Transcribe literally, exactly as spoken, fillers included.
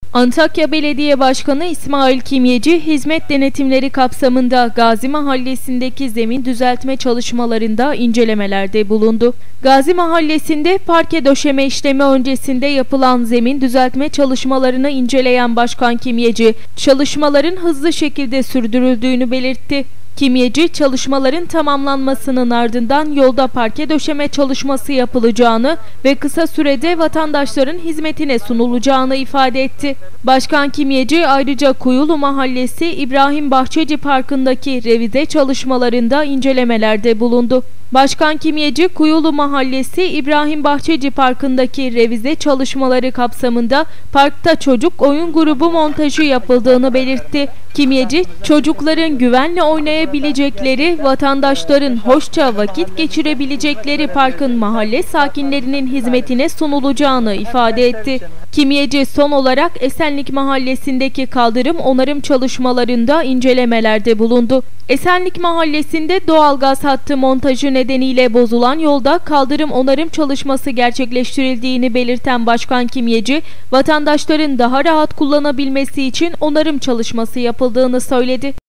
Antakya Belediye Başkanı İsmail Kimyeci, hizmet denetimleri kapsamında Gazi Mahallesi'ndeki zemin düzeltme çalışmalarında incelemelerde bulundu. Gazi Mahallesi'nde parke döşeme işlemi öncesinde yapılan zemin düzeltme çalışmalarını inceleyen Başkan Kimyeci, çalışmaların hızlı şekilde sürdürüldüğünü belirtti. Kimyeci, çalışmaların tamamlanmasının ardından yolda parke döşeme çalışması yapılacağını ve kısa sürede vatandaşların hizmetine sunulacağını ifade etti. Başkan Kimyeci ayrıca Kuyulu Mahallesi İbrahim Bahçeci Parkı'ndaki revize çalışmalarında incelemelerde bulundu. Başkan Kimyeci, Kuyulu Mahallesi İbrahim Bahçeci Parkı'ndaki revize çalışmaları kapsamında parkta çocuk oyun grubu montajı yapıldığını belirtti. Kimyeci, çocukların güvenle oynayabilecekleri, vatandaşların hoşça vakit geçirebilecekleri parkın mahalle sakinlerinin hizmetine sunulacağını ifade etti. Kimyeci son olarak Esenlik Mahallesi'ndeki kaldırım onarım çalışmalarında incelemelerde bulundu. Esenlik Mahallesi'nde doğalgaz hattı montajı nedeniyle bozulan yolda kaldırım onarım çalışması gerçekleştirildiğini belirten Başkan Kimyeci, vatandaşların daha rahat kullanabilmesi için onarım çalışması yapıldığını söyledi.